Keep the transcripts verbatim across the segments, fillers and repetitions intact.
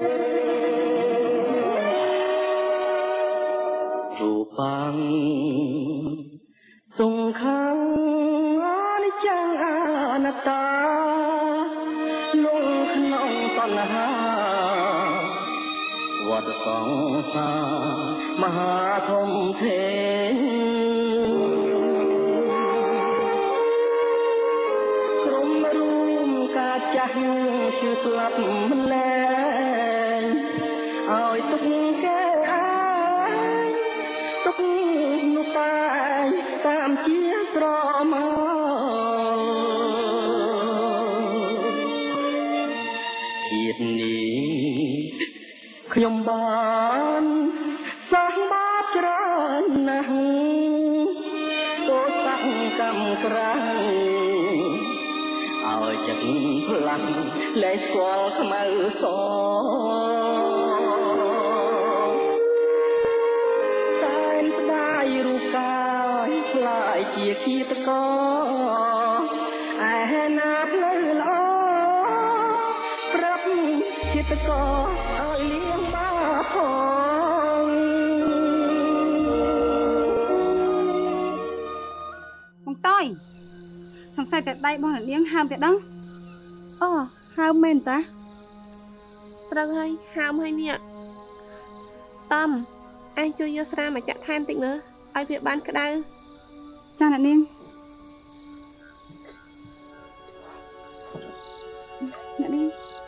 รูปังสุงขังอนิจจังอนัตตาลงขนองตัณหาวัฏสงสารมหาธมเทกรมรูมกาจักชื่อสลับมันแลเอาตุกแก่ตุกนุตายตามเชียตรอมาเหตุนี้ขยมบานสร้างบาปจรานะโตตั้งกำกรังเอาจากพลังและสวงขมาสอตายได้รูปกายคลายเจียขี้ตะกอไอแหนาเพลลอปรับขี้ตะกอเอาเลี้ยงบ้าพองมองต้อยสงสัยแต่ได้บ่เลี้ยงห้ามแต่ดังอ๋อห้ามแม่นตาตรังให้ห้ามให้เนี่ยตั้มไอ้ช่วยยศรามาจะแทนติเนอะไอ้เพียบ้านก็ได้จ้าหน่ะนิ่งน่ะนิ่ง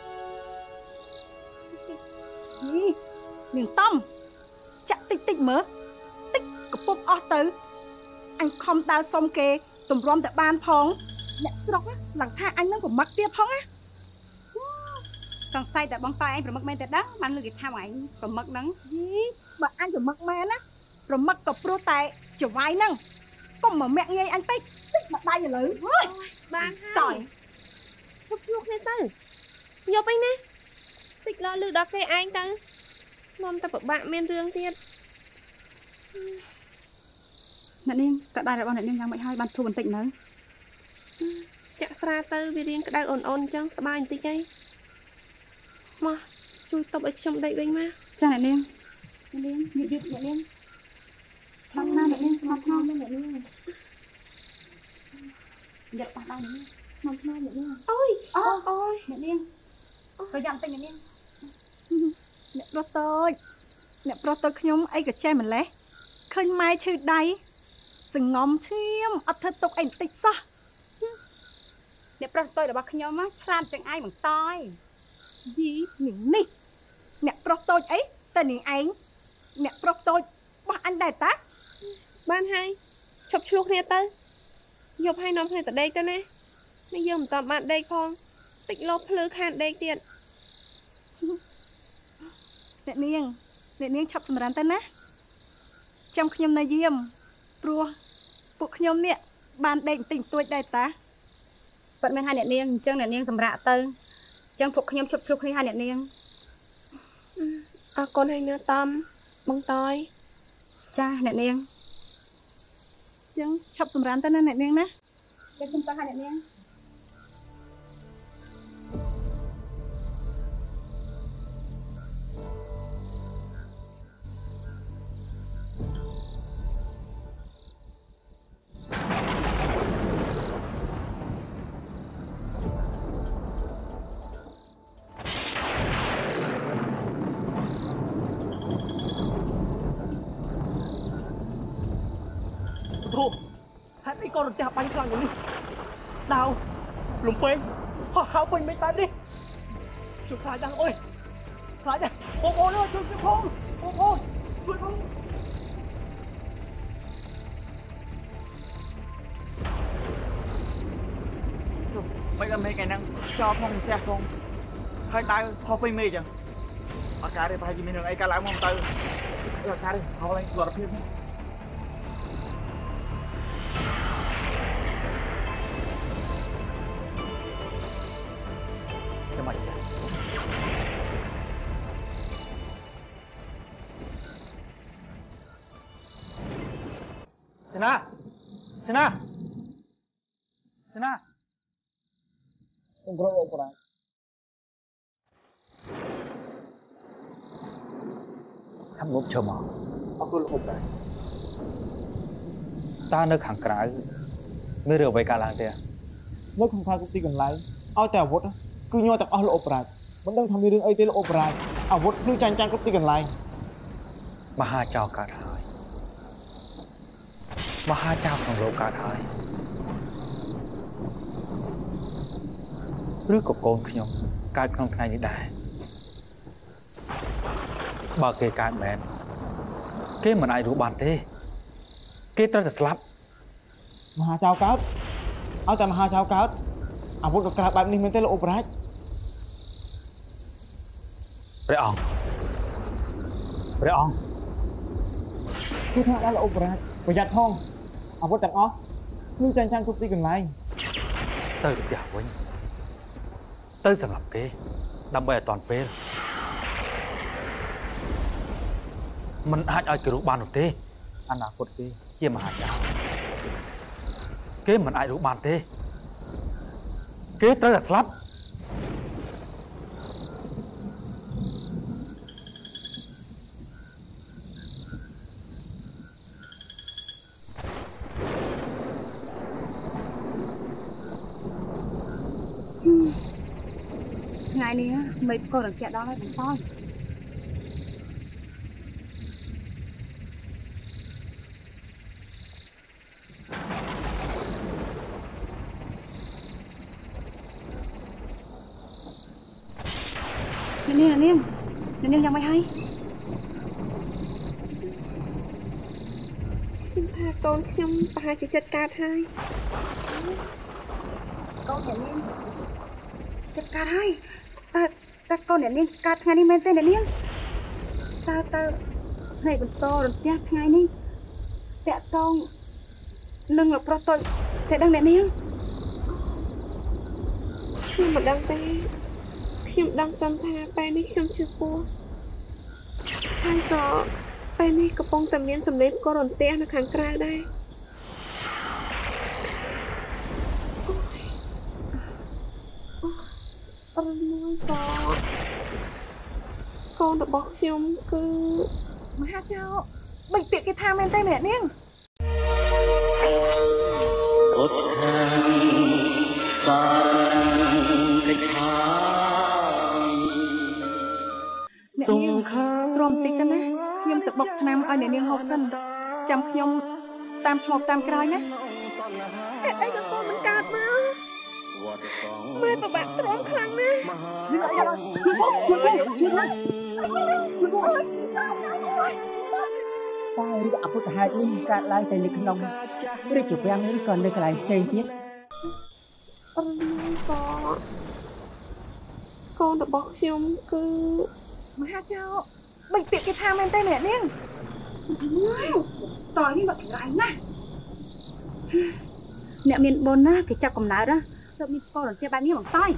นี่หนึ่งต้มจะติ๊กติ๊กเหมอติ๊กกับปุ๊บออเตอร์อันคอมดาวซอมเกตุ่มรวมแต่บ้านพองเนี่ยตรอกนะหลังท่าอันนั่งผมมักเตี้ยพองนะสงสัยแต่บางตายประมักแม่แต่ดังมันเลยกินท่าไหนประมักนังยี่บางอันประมักแม่นะประมักกับโปรไตจะไว้นั่งก็มาแม่ไงอันติ๊กติ๊กมาได้อย่าเลยบ้านต่อยลูกลูกเนี่ยตื้อยกไปนะติ๊กรอลือดอกแกอันตื้นอนแต่ปะบะเมนเรื่องเตี้ยนั่นเองก็ได้แล้วบ้านนั่นเองยังไม่ให้บ้านทูบันติงเลยจะสระตื้อวิเรียนก็ได้อ่อนๆจังสบายติ๊กไงมาช่วยตบไอ้ชมได้ด้วยมาจ้านั่นเองนั่นเองหยุดหยุดนั่นเองทำหน้านั่นเองทำหน้านั่นเองหยัดปากได้นั่นเองทำหน้านั่นเองโอ้ยโอ้ยนั่นเองก็ยังติงนั่นเองเนี่ยโปรโตยเนี่ยโปรโตยขยมไอ้กับแจมันเลยเคยไม่ชื่อใดสงอมเชี่ยมอัฐตกไอ้ติดซะเนี่ยโปรโตยเดี๋ยวบอกขยมว่าฉลาดจังไอ้เหมือนต้อยยีหนินี่เนี่ยโปรโตยไอ้แต่หนิไอ้เนี่ยโปรโตยบ้านอันใดตาบ้านให้ชอบชุกเนี่ยเต้ยกให้น้องให้แต่เด็กเจ้าเนี่ยไม่ยอมตอบบ้านเด็กพองติดลบพลือขานเด็กเตียนเนี่ยเนียงเนี่ยเนียงชอบสมรันเต้นะจำขยมนายเยี่ยมปลัวปุกขยมเนี่ยบ้านเด็กติ่งตัวใดตาเปิดแม่ให้เนี่ยเนียงจังเนี่ยเนียงสมระเต้จังปุกขยมชุบชุบให้ให้เนี่ยเนียงอาคนให้เนื้อตำบังตอยจ้าเนี่ยเนียงยังชอบสมรันเต้นนั่นเนี่ยเนียงนะเดี๋ยวคุณตาให้เนี่ยเนียงhãy đi con được bánh căng rồi đi đào lùm bê họ khảo bình mấy tay đi chú khai đang ơi khai đây ô ô nữa chú chú không ô ô chú không mấy cái mấy cái năng cho phong xe không khai tay họ bình mê chẳng ở cả đây phải gì mình được ai cả lại mong tay ở cả đây họ lên sửa phim Sena, Sena, Sena, ngobrol ngobrol. ทำงบเชื่อมเอาคุณอบได้ตาเนื้อขังกระไรไม่เรือไปการลางเตียเนื้อขังกระไรกุฏิกันไรเอาแต่อาวุธคือโยแต่เอาโลอบไรมันต้องทำในเรื่องไอ้เตโลอบไรอาวุธคือจังจังกุฏิกันไรมหาเจ้าการหายมหาเจ้าของโลกการหายหรือกบโกนขยมการคลองไงนี่ได้บาเกการแมนเกมันไอรู้บานเต้เกตระสลับมหาเจ้าการเอาแต่มหาเจ้าการอาวุธกับกระแบบนี้มันเตโลอบไรเรอองเรอองคือทางด้านโอบราประหยัดห้องอาวุธจากอ๋อนี่จังจังกุฏิกันไรเตยอย่าไว้เตยสำหรับเกดำไปตอนเปรมันอาจเอากระดูกบานหนุนเต้อนาคตเกเกี่ยมหาเจ้าเกมันไอรูบานเต้เกเตยสลับไงนี้mấy cô đừng kẹt đó hay không thôi Niêm niêm là niêm niêm niêmยังไม่ให้ฉันพาตอนខ្ញុំប្រហែលជាចិត្តកើតហើយកូនអ្នកនាងចិត្តកើតហើយតើតើកូនអ្នកនាងកើតថ្ងៃនេះមែនទេអ្នកនាងតើតើថ្ងៃបន្តរន្ទះថ្ងៃនេះតាក់តងនឹងប្រុសតូចតែដឹងអ្នកនាងខ្ញុំមិនដឹងទេខ្ញុំដឹងត្រឹមថាពេលនេះខ្ញុំឈឺពោះហើយក៏ពេលនេះកំពុងតែមានសម្លេងកូនរន្ទះនៅខាងក្រៅដែរអរមួយក៏កូនរបស់ខ្ញុំគឺមហាចៅបិទពាក្យគេថាមែនទេអ្នកនាងពុទ្ធសារិកាអ្នកនាងទ្រាំតិចទៅណាខ្ញុំទៅបុកថ្នាំឲ្យអ្នកនាងហូបសិនចាំខ្ញុំតាមឆ្លប់តាមក្រោយណាហេតុអីក៏កូនមិនកើតមកមើលប្របាក់ទ្រាំខ្លាំងណាស់ជួយមកជួយមកជួយមកជួយមកតែឬអពុទ្ធហេតុនេះកើតឡើងតែនៅក្នុងឬជពាំងឬក៏នៅកន្លែងផ្សេងទៀតអរមួយក៏កូនរបស់ខ្ញុំគឺមហាចៅបិទពាក្យគេថាមែនទេអ្នកនាងតើនេះមកក្រៃណាស់អ្នកមានបុណ្យណាគេចាប់កំណើតណាទើបមានកូនរន្ទះបែបនេះបងតាយ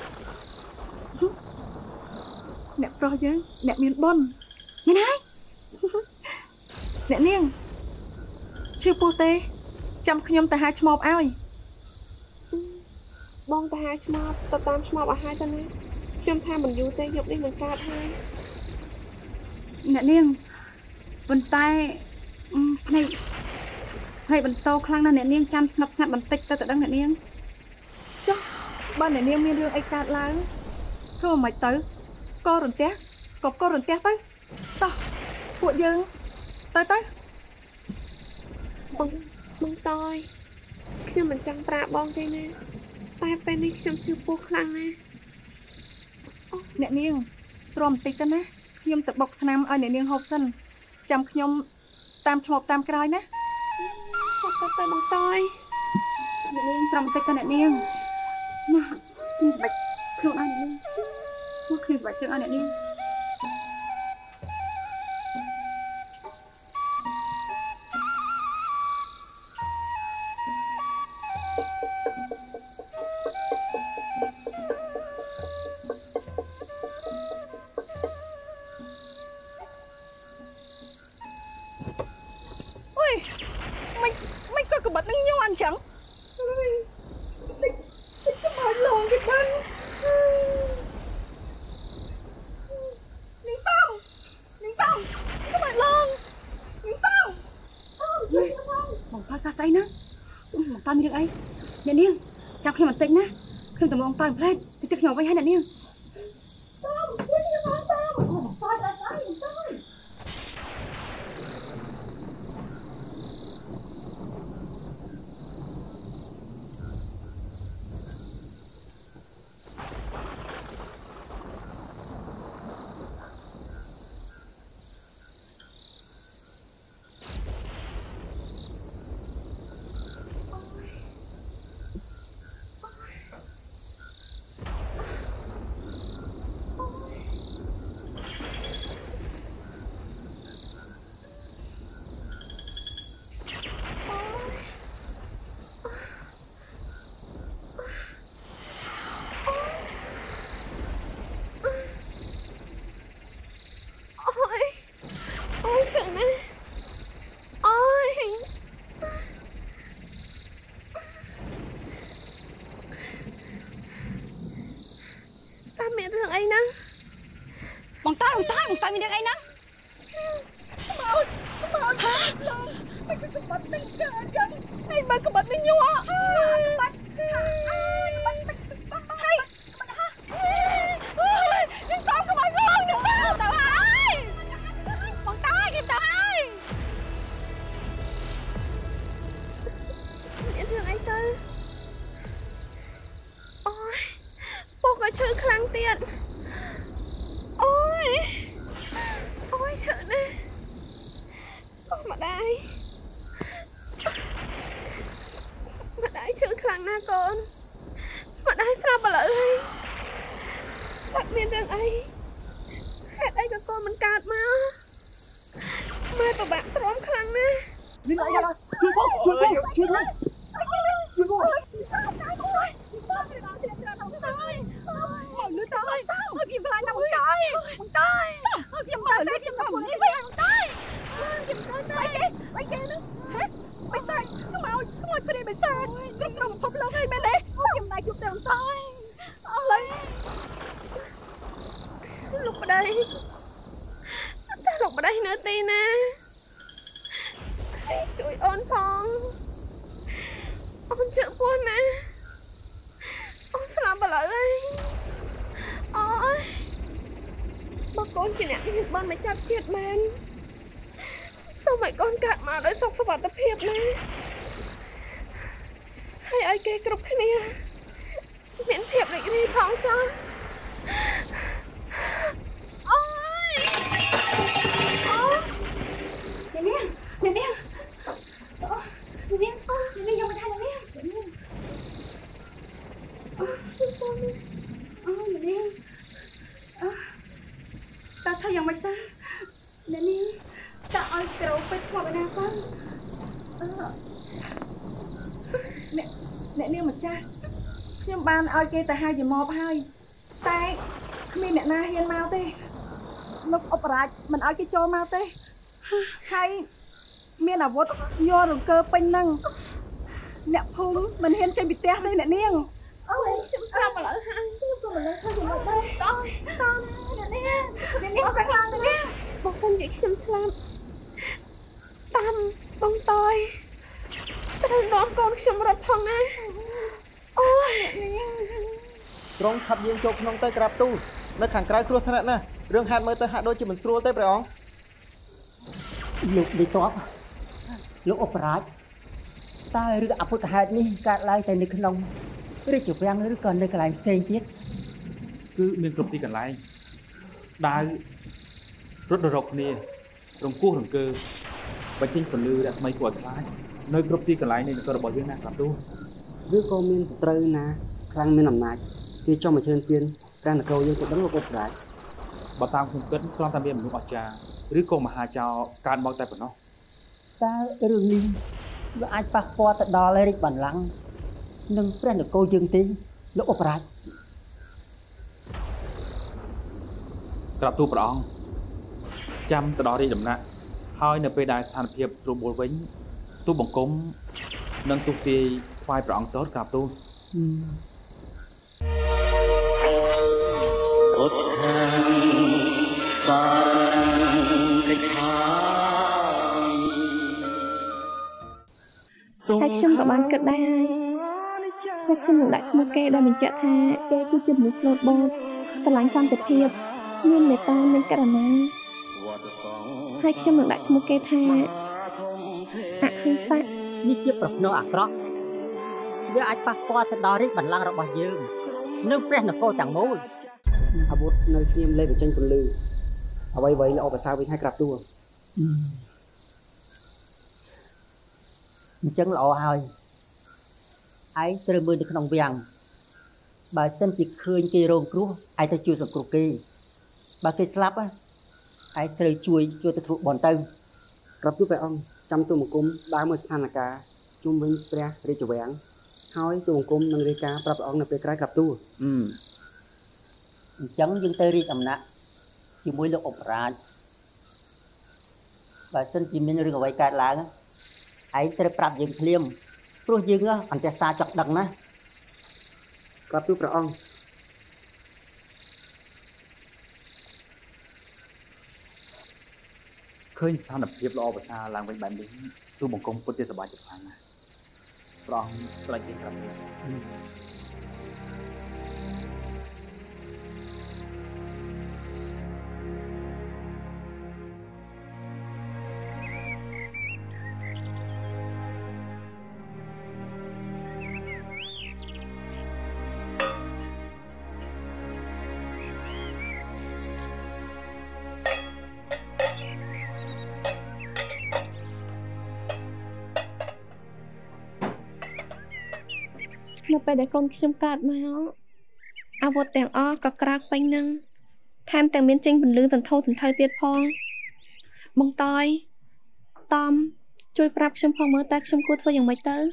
អ្នកប្រុសយើងអ្នកមានបុណ្យមែនហើយអ្នកនាងឈឺពោះទេចាំខ្ញុំទៅហៅឈ្មោះឲ្យបងទៅហៅឈ្មោះទៅតាមឈ្មោះឲ្យហើយទៅណាខ្ញុំថាមិនយូរទេយប់នេះនឹងកើតហើយអ្នកនាងប៉ុន្តែភ្នែកភ្នែកបន្តខ្លាំងណាស់អ្នកនាងចាំស្ងប់ស្ងាត់បន្តិចទៅទៅដឹងអ្នកនាងចុះបើអ្នកនាងមានរឿងអីកើតឡើងធ្វើមិនទៅកូនរន្ទះក៏កូនរន្ទះទៅតោះពួកយើងទៅទៅបងបងតយខ្ញុំមិនចង់ប្រាបងទេណាតែពេលនេះខ្ញុំឈឺពោះខ្លាំងណាស់អ្នកនាងទ្រាំបន្តិចទៅណាខ្ញុំទៅបុកថ្នាំឲ្យអ្នកនាងហូបសិនចាំខ្ញុំតាមឆ្លប់តាមក្រោយណាឆ្លប់ទៅទៅបងតយអ្នកនាងទ្រាំបន្តិចទៅអ្នកនាងណាខ្ញុំបាច់ខ្លួនឲ្យអ្នកនាងមកខ្ញុំបាច់ជើងឲ្យអ្នកនាងchẳng cái bài lòng cái bên ตามมีเรื่องไอ้เนี่ยเนี่ยจับขี้มันเต็งนะขึ้นแต่มองตามเพลดติดติดหยอกไว้ให้เนี่ยเนี่ยตามเพื่อนที่มาตามตายตายตายตายมองตามองตามองตามีเรื่องไอ้นะมามาฮะไม่ก็กบัดไม่เจอกันไอ้บ้ากบัดไม่ยั่วบัดบัดบัดให้บัดฮะเฮ้ยยังตามกบัดร้องหนึ่งเต่าหายมองตากินเต่าหายมีเรื่องไอ้เตอร์โอ้ยพวกก็ชื่อครั้งเตี้ยโอ้ยโอ้ยเฉยนะมาได้มาได้เชื่อครั้งหน้าก่อนมาได้ทราบอะไรบัดเมียนเรื่องไอ้เหตุไอ้กับก่อนมันกาดมามาประบะตรอมครั้งนะนี่ไงล่ะช่วยพ่อช่วยพ่อช่วยพ่อช่วยพ่อมึงตายมึงกินพลังนะมึงตายมึงตายมึงกินพลังได้กินพลังนี่ไม่มึงตายกินพลังใส่เกใส่เกนึงเฮ้ยไม่ใส่ก็มาเอาขโมยไปเลยไม่ใส่กระตรงพบเราให้แม่เล็กกินนายชุบเต็มตายอะไรลุกมาได้แต่ลุกมาได้เนื้อตีนะช่วยอ้อนฟองอ้อนเชื่อพูดนะอ้อนสลับมาเลยอ๋อบางคนจีเนี่ยบ้านไม่จับเฉียดแมนสมัยก่อนกัดมาโดยสองสวัสดิเพียบนะให้ไอ้แกกรุบแค่นี้เหม็นเพียบเลยนี่พ้องจ้าโอ้ยเนี่ยเนี่ยเนี่ยเนี่ยเนี่ยเนี่ยยังไม่ทันเลยเนี่ยเนี่ยอ๋อสุดยอดเลยอ๋อเนี่ยตาถ้ายังไม่ตายเนี่ยนี่ตาเอาเกลียวไปทอดไปนะฟังเนี่ยเนี่ยนี่มันจ้าខ្ញុំបានឲ្យគេទៅហៅយមកហើយតែគ្មានអ្នកណាហ៊ានមកទេលោកអបរាជមិនឲ្យគេចូលមកទេហើយមានអាវុធយករង្គើពេញហ្នឹងអ្នកភូមិមិនហ៊ានចេញពីផ្ទះទេអ្នកនាងអូយខ្ញុំស្រាប់ឥឡូវហើយខ្ញុំក៏មិនដឹងថាយ៉ាងម៉េចដែរតោះតោះអ្នកនាងអ្នកនាងប្រខ្លាំងទៅនេះបងខ្ញុំនិយាយខ្ញុំស្លាប់តាមបងតយត្រូវនំកូនខ្ញុំរត់ផងណាអូយត្រង់ខាត់យើងចូលក្នុងទៅក្រាបទូនៅខាងក្រៅគ្រោះថ្នាក់ណាស់រឿងហាត់មើលទៅហាក់ដូចជាមិនស្រួលទេព្រះអង្គលោកដេតបលោកអបរាជតើរឿងអពុទ្ធហេតុនេះកើតឡើងតែនៅក្នុងរាជវាំងឬក៏នៅកន្លែងផ្សេងទៀតគឺមានគ្រប់ទីកន្លែងដាវរត់រកគ្នារង្គោះរង្គើបញ្ចេញពលឺរស្មីគួរឲ្យខ្លាចនៅគ្រប់ទីកន្លែងនៃនគររបស់យើងណាក្រាបទូឬក៏មានសត្រូវណាខ្លាំងមានអំណាចគេចង់មកជើញពៀនការនគរយើងទៅដឹងលោកអបរាជបើតាមខ្ញុំគិតគ្រាន់តែមានមនុស្សអស្ចារ្យឬក៏មហាចៅកើតមកតែប៉ុណ្ណោះតើរឿងនេះវាអាចប៉ះពាល់ទៅដល់រាជបល្ល័ង្កនិងព្រះនគរយើងទេលោកអបរាជក្រាបទូលព្រះអង្គចាំទៅដល់រាជដំណាក់ហើយនៅពេលដែលស្ថានភាពស្រួលបួលវិញទូបង្គំនិងទូទាយថ្វាយព្រះអង្គទតក្រាបទូលពុទ្ធបារណិខាតែខ្ញុំក៏បានគិតដែរហើយខ្ញុំនឹងដាក់ឈ្មោះគេដែលបញ្ជាក់ថាគេគឺជាមនុស្សស្លូតបូតស្រឡាញ់សន្តិភាពមានមេត្តាមានករុណាហើយខ្ញុំនឹងដាក់ឈ្មោះគេថាអហិង្សៈនេះជាប្រផ្នូលអាក្រក់វាអាចប៉ះពាល់ទៅដល់រាជបល្ល័ង្ករបស់យើងនិងព្រះនគរទាំងមូលអាវុធនៅស្ងៀមលេបបញ្ចេញពន្លឺអ្វីៗល្អប្រសើរវិញឲ្យក្រាបទូលអញ្ចឹងល្អហើយឯងត្រូវមើលនៅក្នុងវាំងបើសិនជាឃើញគេរងគ្រោះឯងទៅជួយសង្គ្រោះគេបើគេស្លាប់ឯងត្រូវជួយជួយទៅធ្វើបន់ទៅក្រាបទូលព្រះអង្គចាំទូលបង្គំដើរមើលស្ថានភាពជុំវិញព្រះរាជវាំងហើយទូលបង្គំនឹងរាយការណ៍ប្រាប់ព្រះអង្គនៅពេលក្រោយក្រាបទូលអញ្ចឹងយើងទៅរាជអំណាចជាមួយលោកអបរាជបើសិនជាមានរឿងអ្វីកើតឡើងឯងត្រូវប្រាប់យើងភ្លាមព្រោះយើងអន្តរសាចង់ដឹងណាក្រាបទូលព្រះអង្គឃើញស្ថានភាពល្អប្រសើរឡើងវិញបែបនេះទូបង្គំពិតជាសប្បាយចិត្តខ្លាំងណាស់ព្រះអង្គស្រេចពីក្រាបទូលនៅពេលដែលកូនខ្ញុំកើតមកអាវុធទាំងអស់ក៏ក្រើកពេញនឹងថែមទាំងមានចេញពន្លឺសន្ធោសន្ធៅទៀតផងបងតយតំជួយប្រាប់ខ្ញុំផងមើលតើខ្ញុំគួរធ្វើយ៉ាងម៉េចទៅ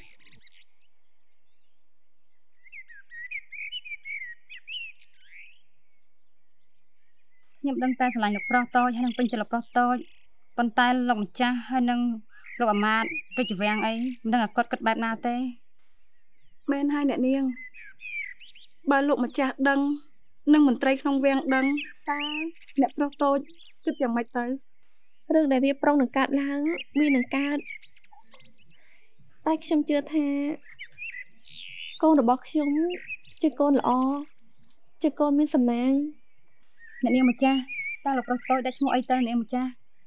ខ្ញុំដឹងតែស្រឡាញ់លោកប្រុសតូចហើយនឹងពេញចិត្តលោកប្រុសតូចប៉ុន្តែលោកម្ចាស់ហើយនឹងលោកអាមាត្យរាជវាំងអីមិនដឹងអាគាត់គិតបែបណាទេមែនហើយអ្នកនាងបើលោកម្ចាស់ដឹងនិងមន្ត្រីក្នុងវាំងដឹងតើអ្នកប្រុសតូចគិតយ៉ាងម៉េចទៅរឿងដែលវាប្រុងនឹងកើតឡើងវានឹងកើតតែខ្ញុំជឿថាកូនរបស់ខ្ញុំជាកូនល្អជាកូនមានសំណាងអ្នកនាងម្ចាស់តើលោកប្រុសតូចដាក់ឈ្មោះអីទៅអ្នកនាងម្ចាស់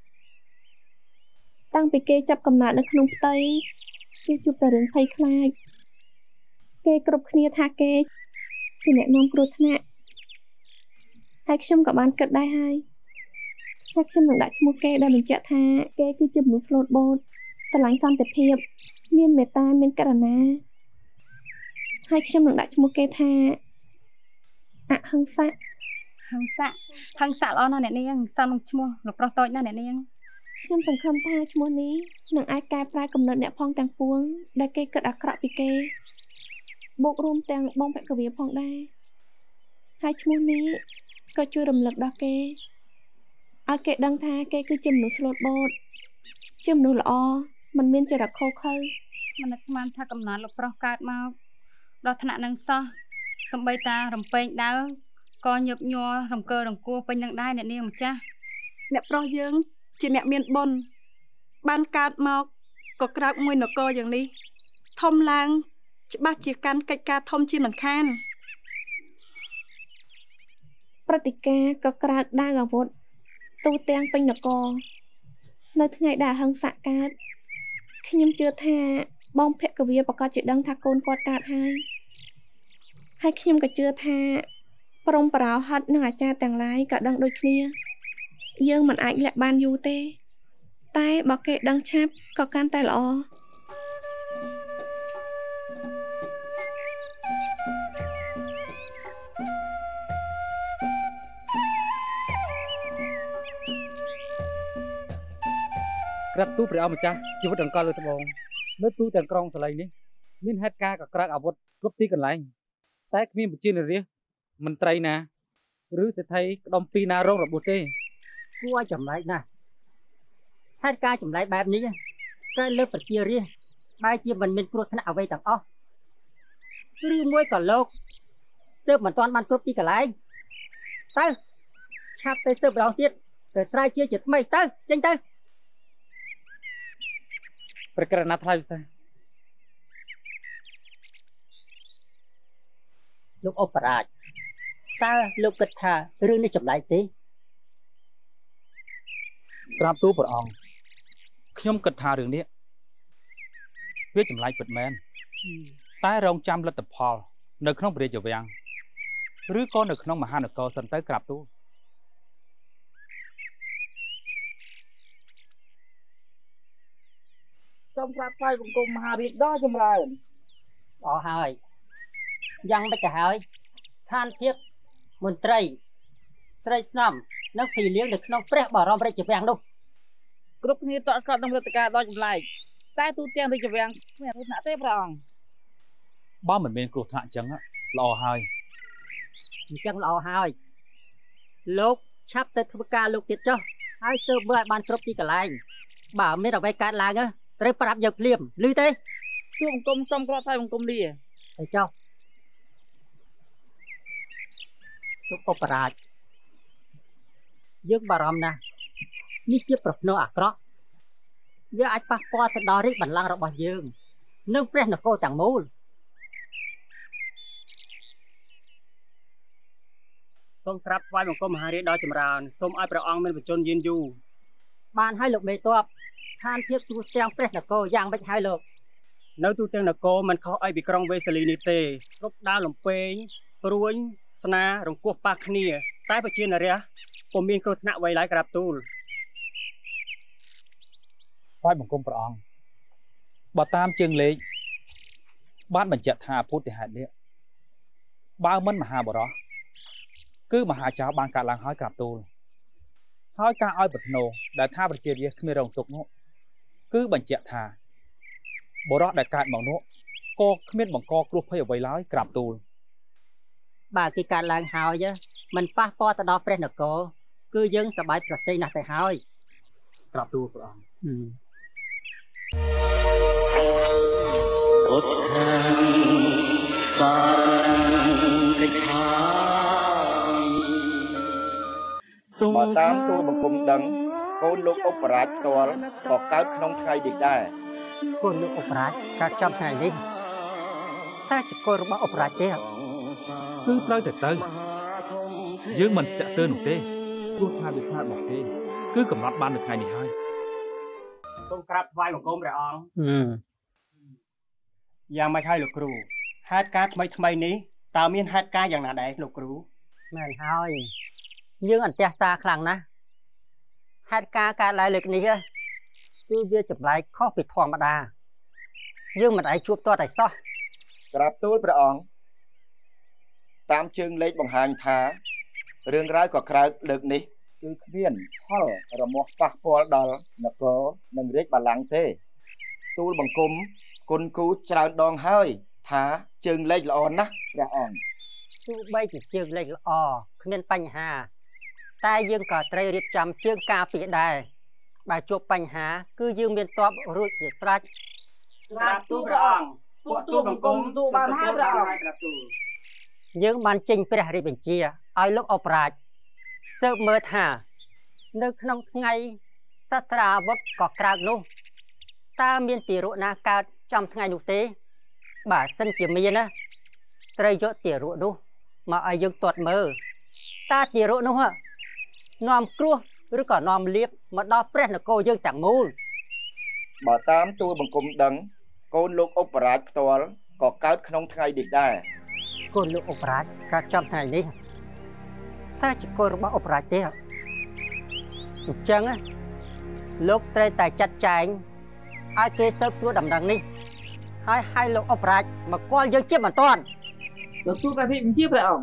តាំងពីគេចាប់កំណើតនៅក្នុងផ្ទៃគេជួបតែរឿងភ័យខ្លាចគេគ្រប់គ្នាថាគេជាអ្នកនាំគ្រោះថ្នាក់ហើយខ្ញុំក៏បានគិតដែរហើយថាខ្ញុំនឹងដាក់ឈ្មោះគេដែលបញ្ជាក់ថាគេគឺជាមនុស្សស្លូតបូតស្រឡាញ់សន្តិភាពមានមេត្តាមានករុណាហើយខ្ញុំនឹងដាក់ឈ្មោះគេថាអហិង្សៈហិង្សៈហិង្សៈល្អណាស់អ្នកនាងសំនឹងឈ្មោះលោកប្រុសតូចណាស់អ្នកនាងខ្ញុំសង្ឃឹមថាឈ្មោះនេះនឹងអាចកែប្រែកំណត់អ្នកផងទាំងពួងដែលគេគិតអាក្រក់ពីគេបូករួមទាំងបងភគវីផងដែរហើយឈ្មោះនេះក៏ជួយរំលឹកដល់គេឲ្យគេដឹងថាគេគឺជាមនុស្សស្លូតបូតជាមនុស្សល្អមិនមានចរិតខុសខើមិនស្មានថាកំណត់លោកប្រុសកើតមកដល់ថ្នាក់នឹងសោះសំបីតារំពេងដើរក៏ញឹកញ័ររង្គើរង្គោះពេញនឹងដែរអ្នកនាងម្ចាស់អ្នកប្រុសយើងជាអ្នកមានបុណ្យបានកើតមកក៏ក្រើកមួយនគរយ៉ាងនេះធំឡើងច្បាស់ជាកាន់កិច្ចការធំជាមិនខានព្រឹត្តិការណ៍ក៏ក្រើកដាវអាវុធទូទាំងពេញនគរនៅថ្ងៃដែលអហិង្សៈកើតខ្ញុំជឿថាបងភគវីប្រកាសជាដឹងថាកូនគាត់កើតហើយហើយខ្ញុំក៏ជឿថាព្រំប្រោហិតនិងអាចារ្យទាំងឡាយក៏ដឹងដូចគ្នាយើងមិនអាចលាក់បានយូរទេតែបើគេដឹងឆាប់ក៏កាន់តែល្អក្រាបទូលព្រះអង្គម្ចាស់ជីវិតអង្កលលើត្បូងនៅទូទាំងក្រុងសាឡៃនេះមានហេតុការណ៍កក្រើកអាវុធគ្រប់ទីកន្លែងតែគ្មានប្រជានរាជមន្ត្រីណាឬសេដ្ឋីក្តុំពីណារងរបួសទេគួរឲ្យចម្លែកណាស់ហេតុការណ៍ចម្លែកបែបនេះកើតលើប្រជារាស្ត្របែរជាមិនមានគ្រោះថ្នាក់អ្វីទាំងអស់ឬមួយក៏លោកទើបមិនទាន់បានគ្រប់ទីកន្លែងទៅឆាប់ទៅទើបម្ដងទៀតទៅស្រាវជ្រាវជាថ្មីទៅចេញទៅប្រក្រណាថ្លៃវិសាលោកអបរាជតើលោកគិតថារឿងនេះចម្លែកទេក្រាបទូលព្រះអង្គខ្ញុំគិតថារឿងនេះវាចម្លែកពិតមែនតែរងចាំលទ្ធផលនៅក្នុងព្រះរាជវាំងឬក៏នៅក្នុងមហានគរសិនទៅក្រាបទូលសូមក្រាបថ្វាយបង្គំមហារាជដ៏ចម្រើនអស់ហើយយ៉ាងមិនទៅហើយស្ថានភាពមន្ត្រីស្រីស្នំនិងភីលៀងនៅក្នុងព្រះបរមរាជវាំងនោះគ្រប់គ្នាតក់ស្លុតនឹងព្រឹត្តិការណ៍ដ៏ចម្លែកតែទូទាំងរាជវាំងគ្មានគ្រោះថ្នាក់ទេព្រះអង្គបើមិនមានគ្រោះថ្នាក់អញ្ចឹងល្អហើយអញ្ចឹងល្អហើយលោកឆាប់ទៅធ្វើការលោកទៀតចុះហើយទៅមើលឲ្យបានគ្រប់ទីកន្លែងបើមានអ្វីកើតឡើងត្រូវប្រាប់យើងភ្លាមឮទេជួបបង្គំសូមក្រាបថ្វាយបង្គំលាទៅចុះលោកអបរាជយើងបារម្ភណាស់នេះជាប្រផ្នូលអាក្រក់វាអាចប៉ះពាល់ទៅដល់រាជបល្ល័ង្ករបស់យើងនិងព្រះនគរទាំងមូលសូមក្រាបថ្វាយបង្គំមហារាជដ៏ចម្រើនសូមឲ្យព្រះអង្គមានបជនយឺនយូរបានឲ្យលោកមេតបស្ថានភាពទូទាំងព្រះនគរយ៉ាងម៉េចហើយលោកនៅទូទាំងនគរមិនខុសអីពីក្រុងវេសាលីនេះទេគ្រប់ដើរលំពេងព្រួញស្នារង្គោះប៉ះគ្នាតែប្រជានរាជពុំមានគ្រោះថ្នាក់អ្វីឡើយក្រាបទូលថ្វាយបង្គំព្រះអង្គបើតាមជើងលេខបានបញ្ជាក់ថាពុទ្ធិហេតុនេះបើមិនមហាបរោះគឺមហាចៅបានកាត់ឡើងហើយក្រាបទូលហើយការឲ្យប្រធ្នូដែលថាប្រជារាស្ត្រគ្មានរងទុកនោះគឺបញ្ជាក់ថាបរោះដែលកើតមកនោះក៏គ្មានបង្កគ្រោះភ័យអ្វីឡើយក្រាបទូលបើគេកើតឡើងហើយមិនប៉ះពាល់ទៅដល់ព្រះនគរគឺយើងសប្បាយប្រទេសណាស់ទៅហើយក្រាបទូលព្រះអង្គពុទ្ធាបាកិច្ឆាបើតាមទូលបង្គំដឹងកូនលោកឧបរាជផ្ទាល់ក៏កើតក្នុងថ្ងៃនេះដែរកូនលោកឧបរាជកើតចំថ្ងៃនេះតែជាកូនរបស់ឧបរាជទេគឺត្រូវតែទៅយើងមិនស្ទាក់ស្ទើរនោះទេព្រោះថាវាខ្លាចមកទេគឺកំណត់បាននៅថ្ងៃនេះហើយសូមក្រាបថ្វាយបង្គំព្រះអង្គយ៉ាងម៉េចហើយលោកគ្រូហេតុការណ៍ថ្មីថ្មីនេះតើមានហេតុការណ៍យ៉ាងណាដែរលោកគ្រូមែនហើយយើងអន្ទះសារខ្លាំងណាស់ហេតុការណ៍កើតឡើងលើកនេះគឺវាចម្លែកខុសពីធម្មតាយើងមិនអាចជួបទាត់តែសោះក្រាបទូលព្រះអង្គតាមជើងលេខបង្ហាញថារឿងរ៉ាវក៏ក្រើកលើកនេះគឺគ្មានផលរមាស់ប៉ះពាល់ដល់នគរនិងរាជបល្ល័ង្កទេទូលបង្គំគុណគូច្រើនដងហើយថាជើងលេខល្អណាស់ព្រះអង្គទោះបីជាជើងលេខល្អគ្មានបញ្ហាតែយើងក៏ត្រូវរៀបចំជើងការពារដែរបើជួបបញ្ហាគឺយើងមានទ័ពរួចជាស្រេចក្រាបទូលព្រះអង្គពួកទូលបង្គំទូលបានហើយព្រះអង្គក្រាបទូលយើងបានចេញព្រះរាជបញ្ជាឲ្យលោកអបរាជស៊ើបមើលថានៅក្នុងថ្ងៃសត្រាវុធក៏ក្រើកនោះតើមានទារកណាកើតចំថ្ងៃនោះទេបើសិនជាមានណាត្រូវយកទារកនោះមកឲ្យយើងទាត់មើលតើទារកនោះនាំគ្រោះឬក៏នាំលៀបមកដល់ព្រះនគរយើងទាំងមូលបើតាមទូលបង្គំដឹងកូនលោកឧបរាជផ្ទាល់ក៏កើតក្នុងថ្ងៃនេះដែរកូនលោកឧបរាជកើតចំថ្ងៃនេះតែជាកូនរបស់ឧបរាជទេអញ្ចឹងលោកត្រូវតែចាត់ចែងឲ្យគេស៊ើបសួរដំណឹងនេះហើយឲ្យលោកឧបរាជមកគាល់យើងជាបន្ទាន់លោកទូលព្រះរាជបញ្ជាព្រះអង្គ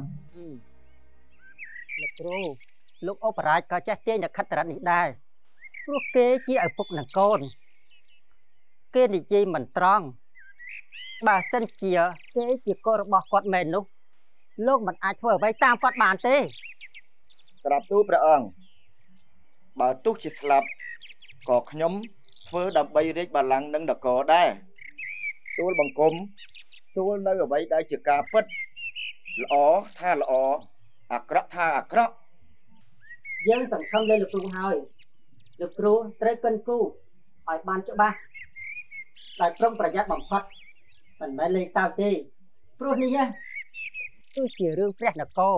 លោកគ្រូលោកឧបរាជក៏ចេះទាញនៅខិត្តរិទ្ធនេះដែរព្រោះគេជាឪពុកនឹងកូនគេនិយាយមិនត្រង់បើសិនជាគេជាកូនរបស់គាត់មែននោះលោកមិនអាចធ្វើអ្វីតាមគាត់បានទេក្រាបទូលព្រះអង្គបើទោះជាស្លាប់ក៏ខ្ញុំធ្វើដើម្បីរាជបល្ល័ង្កនិងនគរដែរទូលបង្គំទូលនៅអ្វីដែលជាការពិតល្អថាល្អអាក្រក់ថាអាក្រក់យើងសង្ឃឹមលើលោកគ្រូហើយលោកគ្រូត្រូវកិនគូឲ្យបានច្បាស់ដោយប្រុងប្រយ័ត្នបំផុតមិនមែនលេងសើចទេព្រោះនេះគឺជារឿងព្រះនគរ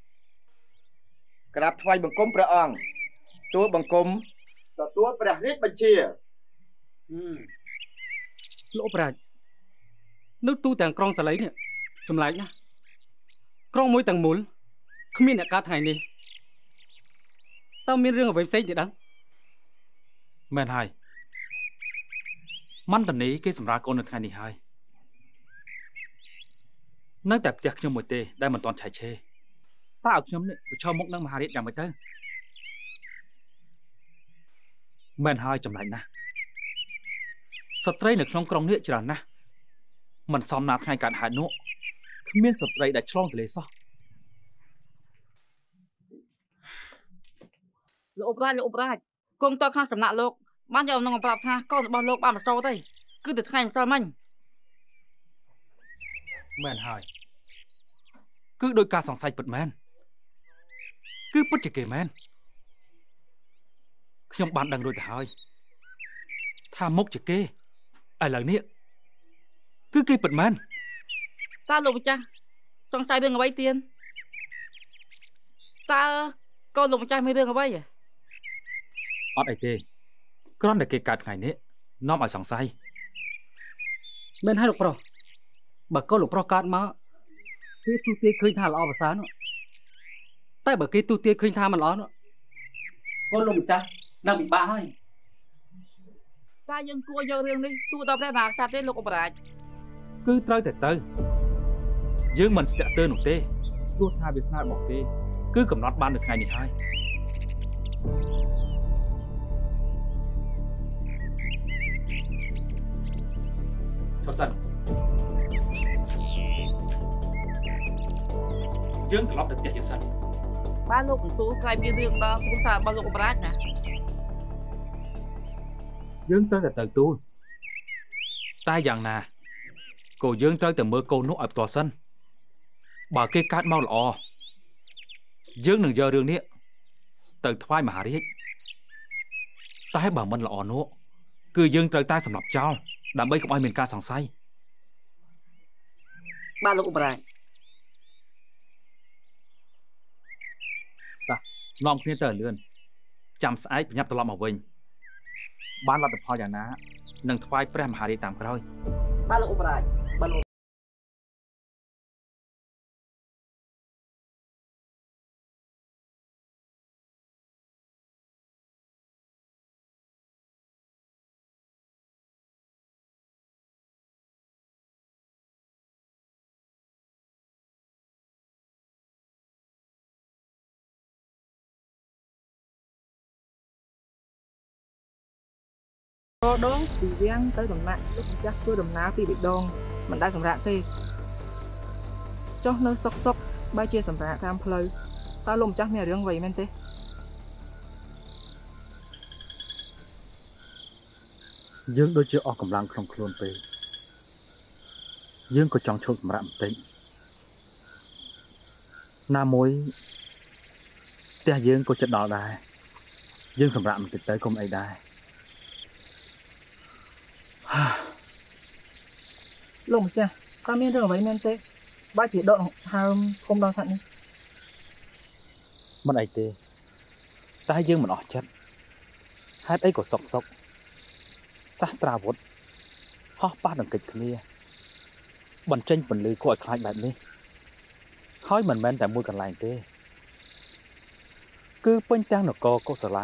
ក្រាបថ្វាយបង្គំព្រះអង្គទូលបង្គំទទួលព្រះរាជបញ្ជាលោកប្រាជ្ញនៅទូទាំងក្រុងសាលីនេះចម្លែកណាស់ក្រុងមួយទាំងមូលគ្មានអ្នកកើតថ្ងៃនេះតើមានរឿងអ្វីផ្សេងទៀតដឹងមែនហើយមន្តនីគេសម្រាប់កូននៅថ្ងៃនេះហើយនៅតែផ្ទះខ្ញុំមួយទេដែលមិនទាន់ឆែកឆេរតើឲ្យខ្ញុំនេះប្រឈមមុខនឹងមហារាជយ៉ាងម៉េចទៅមែនហើយចម្លែកណាស់ស្ត្រីនៅក្នុងក្រុងនេះច្រើនណាស់មិនសមណាថ្ងៃកើតហេតុនោះគ្មានស្ត្រីដែលឆ្លងទន្លេសោះលោកប្រាជ្ញលោកប្រាជ្ញគង់តខាងសំណាក់លោកបានយកអំណងប្រាប់ថាកូនរបស់លោកបានប្រសូតទេគឺទៅថ្ងៃម្សិលមិញមែនហើយគឺដោយការសង្ស័យពិតមែនគឺពិតជាគេមែនខ្ញុំបានដឹងរួចទៅហើយថាមុខជាគេឥឡូវនេះគឺគេពិតមែនតើលោកម្ចាស់សង្ស័យរឿងអ្វីទៀតតើកូនលោកម្ចាស់មានរឿងអ្វីអត់អីទេគ្រាន់តែគេកើតថ្ងៃនេះនាំឲ្យសង្ស័យមែនហើយលោកប្រុសបើកូនលោកប្រុសកើតមកគេទូទាយឃើញថាល្អប្រសើរនោះតែបើគេទូទាយឃើញថាមិនល្អនោះកូនលោកម្ចាស់នឹងពិបាកហើយតើយើងគួរយករឿងនេះទូដល់ព្រះមហាក្សត្រទេលោកអបរាជគឺត្រូវតែទៅយើងមិនស្ទាក់ស្ទើរនោះទេព្រោះថាវាសនារបស់គេគឺកំណត់បាននៅថ្ងៃនេះហើយឈប់សិនយើងត្រឡប់ទៅផ្ទះយើងសិនបានលោកបន្ទូលក្រែងមានរឿងដល់គ្រួសាររបស់លោកអបរាជណាយើងត្រូវតែទៅទូលតែយ៉ាងណាក៏យើងត្រូវតែមើលកូននោះឲ្យផ្ទាល់សិនបើគេកើតមកល្អយើងនឹងយករឿងនេះទៅថ្វាយមហារាជតែបើមិនល្អនោះគឺយើងត្រូវតែសម្លាប់ចោលដើម្បីកុំឲ្យមានការសង្ស័យបាទលោកអបរាជតានាំគ្នាទៅលឿនចាំស្អែកប្រញាប់ត្រឡប់មកវិញបានលទ្ធផលយ៉ាងណានឹងថ្វាយព្រះមហារាជតាមក្រោយបាទលោកអបរាជបាទលោកដងពីវាំងទៅដំណាក់លោកម្ចាស់ធ្វើដំណើរពីបេដងមិនដែលសម្រាប់ទេចុះនៅសុកសុកបើជាសម្រាប់តាមផ្លូវតើលោកម្ចាស់មានរឿងអ្វីមែនទេយើងដូចជាអស់កម្លាំងក្នុងខ្លួនពេកយើងក៏ចង់ឈប់សម្រាប់បន្តិចណាមួយផ្ទះយើងក៏ចិត្តដល់ដែរយើងសម្រាប់បន្តិចទៅកុំអីដែរលោកម្ចាស់ក៏មានរឿងអ្វីមែនទេបើជាដកហើមធំដល់ថានេះមិនអីទេតែយើងមិនអស់ចិត្តហេតុអីក៏សុកសុកសាស្ត្រាវុធហោះប៉ះដង្កេចគ្នាបញ្ចេញពន្លឺគួរឲ្យខ្លាចបែបនេះហើយមិនមែនតែមួយកន្លែងទេគឺពេញទាំងនគរកុសលា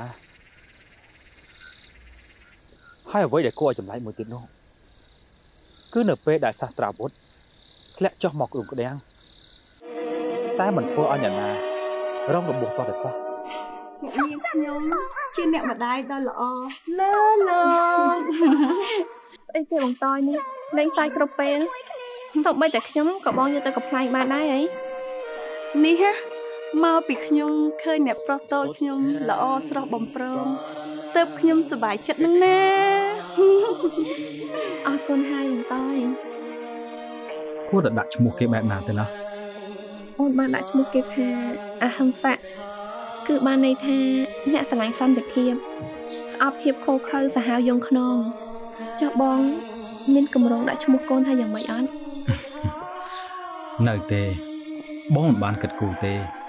ហើយអ្វីដែលគួរឲ្យចម្លែកមួយទៀតនោះគឺនៅពេលដែលសាស្ត្រាវុធធ្លាក់ចុះមកក្នុងក្តាំងតែមិនធ្វើឲ្យអ្នកណារងរបួសតតែសោះអ្នកនាងខ្ញុំជាអ្នកម្ដាយដ៏ល្អលើលោកស្អីទេបងតយនេះលេងសើចគ្រប់ពេលសូម្បីតែខ្ញុំក៏បងយកទៅកំ pl ាញបានដែរអីនេះហ៎មកពីខ្ញុំឃើញអ្នកប្រុសតូចខ្ញុំល្អស្រស់បំព្រងទើបខ្ញុំសប្បាយចិត្តនឹងណាអរគុណហើយបងតយគួរតែដាក់ឈ្មោះគេបែបណាទៅណាអូនបានដាក់ឈ្មោះគេថាអហិង្សៈគឺបានន័យថាអ្នកស្រឡាញ់សន្តិភាពស្អប់ភាពខូខើសាហាវយងខ្នងចុះបងមានកម្រងដាក់ឈ្មោះកូនថាយ៉ាងម៉េចអត់នៅទេបងមិនបានគិតគូរទេ